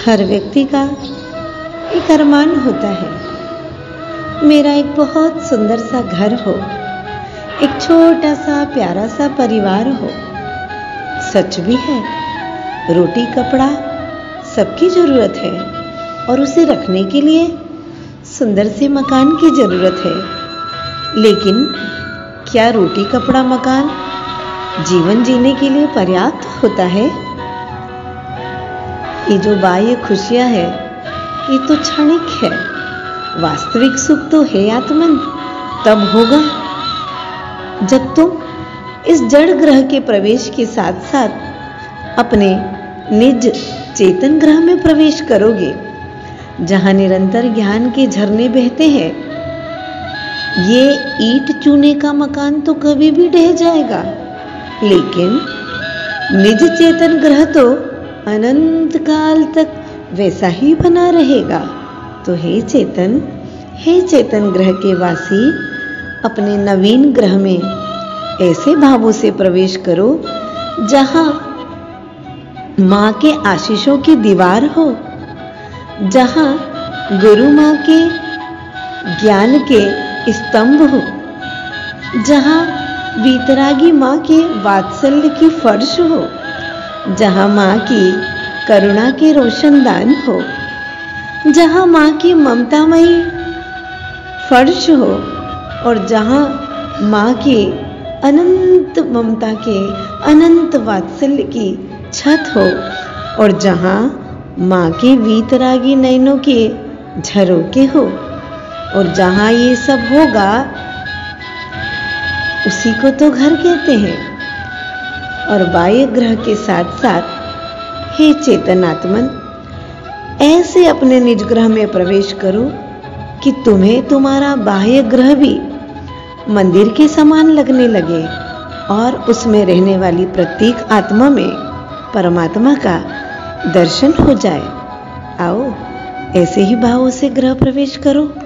हर व्यक्ति का एक अरमान होता है, मेरा एक बहुत सुंदर सा घर हो, एक छोटा सा प्यारा सा परिवार हो। सच भी है, रोटी कपड़ा सबकी जरूरत है और उसे रखने के लिए सुंदर से मकान की जरूरत है। लेकिन क्या रोटी कपड़ा मकान जीवन जीने के लिए पर्याप्त होता है? ये जो बाह्य खुशियां है ये तो क्षणिक है, वास्तविक सुख तो है आत्मन तब होगा जब तुम इस जड़ ग्रह के प्रवेश के साथ साथ अपने निज चेतन ग्रह में प्रवेश करोगे, जहां निरंतर ज्ञान के झरने बहते हैं। ये ईंट चूने का मकान तो कभी भी ढह जाएगा, लेकिन निज चेतन ग्रह तो अनंत काल तक वैसा ही बना रहेगा। तो हे चेतन ग्रह के वासी, अपने नवीन ग्रह में ऐसे भावों से प्रवेश करो जहां मां के आशीषों की दीवार हो, जहां गुरु मां के ज्ञान के स्तंभ हो, जहां वीतरागी मां के वात्सल्य की फर्श हो, जहां मां की करुणा के रोशनदान हो, जहां मां की ममतामयी फर्श हो और जहां मां की अनंत ममता के अनंत वात्सल्य की छत हो और जहां मां के वीतरागी नयनों के झरोके हो, और जहां ये सब होगा उसी को तो घर कहते हैं। और बाह्य ग्रह के साथ साथ हे चेतनात्मन, ऐसे अपने निज ग्रह में प्रवेश करो कि तुम्हें तुम्हारा बाह्य ग्रह भी मंदिर के समान लगने लगे और उसमें रहने वाली प्रत्येक आत्मा में परमात्मा का दर्शन हो जाए। आओ, ऐसे ही भावों से ग्रह प्रवेश करो।